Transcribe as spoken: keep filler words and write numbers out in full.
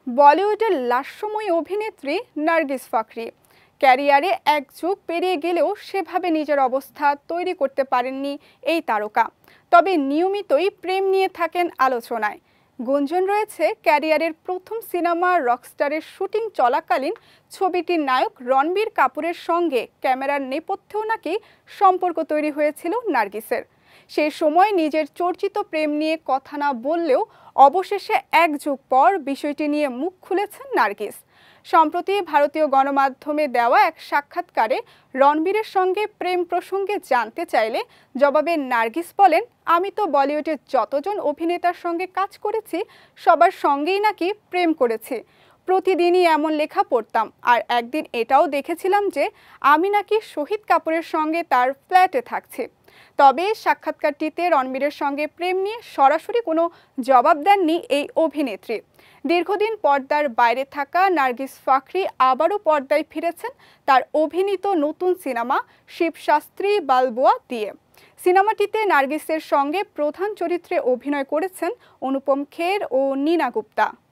বলিউডের লাস্যময়ী অভিনেত্রী নার্গিস ফাখরি ক্যারিয়ারে এক যুগ পেরিয়ে গেলেও সেভাবে নিজের অবস্থা তৈরি করতে পারেননি এই তারকা। তবে নিয়মিতই প্রেম নিয়ে থাকেন আলোচনায়। গুঞ্জন রয়েছে ক্যারিয়ারের প্রথম সিনেমা রকস্টারের শুটিং চলাকালীন ছবিটির নায়ক রণবীর কাপুরের সঙ্গে ক্যামেরার নেপথ্যেও নাকি সম্পর্ক তৈরি হয়েছিল নার্গিসের। সেই সময় নিজের চর্চিত প্রেম নিয়ে কথা না বললেও অবশেষে এক যুগ পর বিষয়টি নিয়ে মুখ খুলেছেন নার্গিস। সম্প্রতি ভারতীয় গণমাধ্যমে দেওয়া এক সাক্ষাৎকারে রণবীরের সঙ্গে প্রেম প্রসঙ্গে জানতে চাইলে জবাবে নার্গিস বলেন, আমি তো বলিউডের যতজন অভিনেতার সঙ্গে কাজ করেছি সবার সঙ্গেই নাকি প্রেম করেছি। প্রতিদিনই এমন লেখা পড়তাম, আর একদিন এটাও দেখেছিলাম যে আমি নাকি শহীদ কাপুরের সঙ্গে তার ফ্ল্যাটে থাকছি। তবে সাক্ষাৎকারটিতে রণবীরের সঙ্গে প্রেম নিয়ে সরাসরি কোনো জবাব দেননি এই অভিনেত্রী। দীর্ঘদিন পর্দার বাইরে থাকা নার্গিস ফাখরি আবারও পর্দায় ফিরেছেন তার অভিনীত নতুন সিনেমা শিবশাস্ত্রী বালবোয়া দিয়ে। সিনেমাটিতে নার্গিসের সঙ্গে প্রধান চরিত্রে অভিনয় করেছেন অনুপম খের ও নীনা গুপ্তা।